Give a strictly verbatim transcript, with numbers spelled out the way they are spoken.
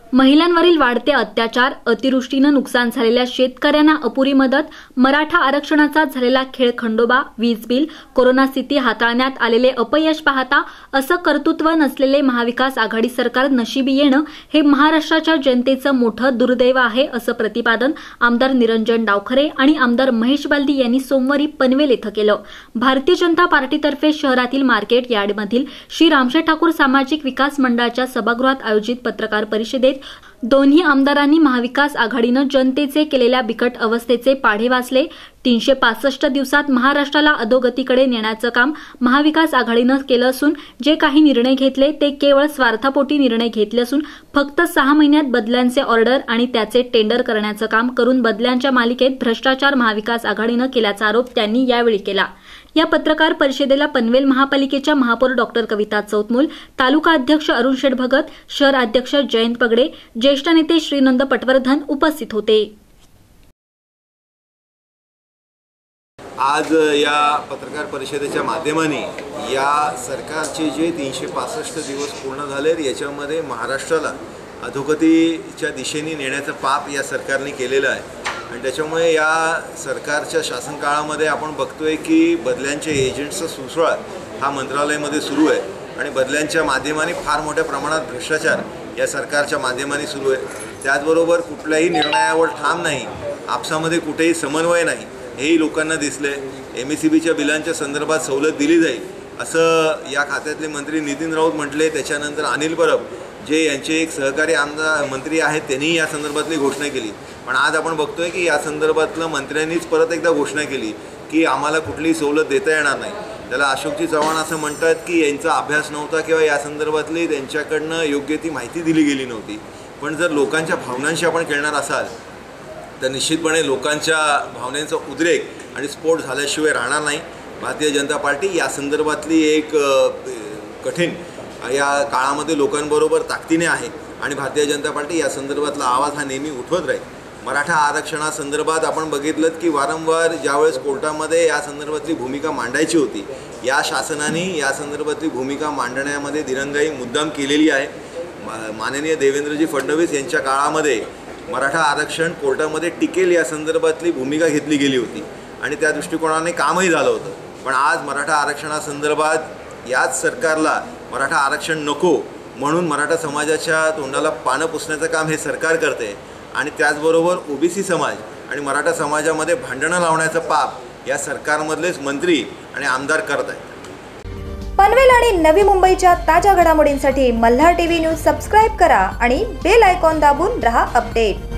महिलांवरील वाढते अत्याचार, अतिवृष्टीनं नुकसान झालेल्या शेतकऱ्यांना अपुरी मदत, मराठा आरक्षणाचा झालेला खेळ खंडोबा, वीज बिल, कोरोना स्थिती हाताळण्यात आलेले अपयश पाहता असं कर्तृत्व नसलेले महाविकास आघाडी सरकार नशिबी येणं हे महाराष्ट्राच्या जनतेचं मोठं दुर्दैव आहे, असं प्रतिपादन आमदार निरंजन डावखरे आणि आमदार महेश बालदी यांनी सोमवारी पनवेल इथं केलं। भारतीय जनता पार्टीतर्फे शहरातील मार्केट यार्डमधील श्री रामशेठ ठाकूर सामाजिक विकास मंडळाच्या सभागृहात आयोजित पत्रकार परिषदेत दोन्ही आमदारांनी महाविकास आघाडीनं जनतेचे केलेल्या बिकट अवस्थेचे पाढे वाचले। तीनशे पासष्ट दिवसात महाराष्ट्राला अधोगतीकडे नेण्याचं काम महाविकास आघाडीनं केलं असून जे काही निर्णय घेतले ते केवळ स्वार्थापोटी निर्णय घेतले असून फक्त सहा महिन्यात बदल्यांचे ऑर्डर आणि त्याचे टेंडर करण्याचं काम करून बदल्यांच्या मालिकेत भ्रष्टाचार महाविकास आघाडीनं केल्याचा आरोप त्यांनी यावेळी केला। या पत्रकार परिषदेला पनवेल महापालिकेच्या महापौर डॉक्टर कविता चौतमूल, तालुका अध्यक्ष अरुण शेठ भगत, शहर अध्यक्ष जयंत पगडे, ज्येष्ठ नेते श्रीनंद पटवर्धन उपस्थित होते। आज या पत्रकार परिषदेच्या माध्यमाने या सरकारचे जे तीनशे पासष्ट दिवस पूर्ण झाले याच्यामध्ये महाराष्ट्राला अधोगतीच्या दिशेने नेण्याचं पाप या सरकारने केलेलं आहे आणि त्याच्यामुळे या सरकारच्या शासन काळामध्ये आपण बघतोय की बदल्यांचे एजंट्सचा सुळसुळाट हा मंत्रालयामध्ये सुरू आहे आणि बदल्यांच्या माध्यमाने फार मोठ्या प्रमाणात भ्रष्टाचार या सरकारच्या माध्यमाने सुरू आहे। त्याचबरोबर कुठल्याही निर्णयावर ठाम नाही, आपसामध्ये कुठेही समन्वय नाही, हेही लोकांना दिसले। एम एस सी बीच्या बिलांच्या संदर्भात सवलत दिली जाईल असं या खात्यातले मंत्री नितीन राऊत म्हटले। त्याच्यानंतर अनिल परब जे यांचे एक सहकारी आमदार मंत्री आहेत त्यांनी या संदर्भातली घोषणा केली, पण आज आपण बघतोय की या संदर्भातलं मंत्र्यांनीच परत एकदा घोषणा केली की आम्हाला कुठलीही सवलत देता येणार नाही। त्याला अशोकजी चव्हाण असं म्हणतात की यांचा अभ्यास नव्हता किंवा या संदर्भातली त्यांच्याकडनं योग्य ती माहिती दिली गेली नव्हती। पण जर लोकांच्या भावनांशी आपण खेळणार असाल तर निश्चितपणे लोकांच्या भावनांचा उद्रेक आणि स्फोट झाल्याशिवाय राहणार नाही। भारतीय जनता पार्टी या संदर्भातली एक कठीण या काळामध्ये लोकांबरोबर ताकदीने आहे आणि भारतीय जनता पार्टी या संदर्भातला आवाज हा नेहमी उठवत राहील। मराठा आरक्षणासंदर्भात आपण बघितलं की वारंवार ज्यावेळेस कोर्टामध्ये या संदर्भातली भूमिका मांडायची होती, या शासनाने या संदर्भातली भूमिका मांडण्यामध्ये दिरंगाई मुद्दाम केलेली आहे। माननीय देवेंद्रजी फडणवीस यांच्या काळामध्ये मराठा आरक्षण कोर्टामध्ये टिकेल या संदर्भातली भूमिका घेतली गेली होती आणि त्या दृष्टिकोनाने कामही झालं होतं। पण आज मराठा आरक्षणासंदर्भात याच सरकारला मराठा आरक्षण नको म्हणून मराठा समाजाच्या तोंडाला पानं पुसण्याचं काम हे सरकार करते आणि त्याचबरोबर ओबीसी समाज आणि मराठा समाजामध्ये भांडणं लावण्याचं पाप या सरकारमधलेच मंत्री आणि आमदार करत आहेत। पनवेल आणि नवी मुंबईच्या ताज्या घडामोडींसाठी मल्हार टीव्ही न्यूज सबस्क्राइब करा आणि बेल आयकॉन दाबून रहा अपडेट।